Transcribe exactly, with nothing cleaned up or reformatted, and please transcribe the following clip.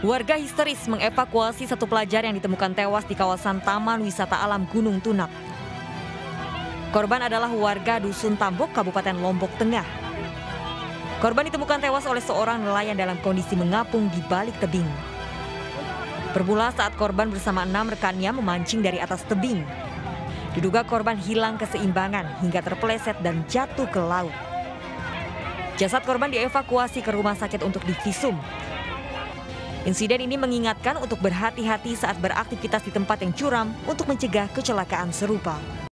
Warga histeris mengevakuasi satu pelajar yang ditemukan tewas di kawasan Taman Wisata Alam Gunung Tunak. Korban adalah warga Dusun Tambok, Kabupaten Lombok Tengah. Korban ditemukan tewas oleh seorang nelayan dalam kondisi mengapung di balik tebing. Bermula saat korban bersama enam rekannya memancing dari atas tebing. Diduga korban hilang keseimbangan hingga terpeleset dan jatuh ke laut. Jasad korban dievakuasi ke rumah sakit untuk divisum. Insiden ini mengingatkan untuk berhati-hati saat beraktivitas di tempat yang curam untuk mencegah kecelakaan serupa.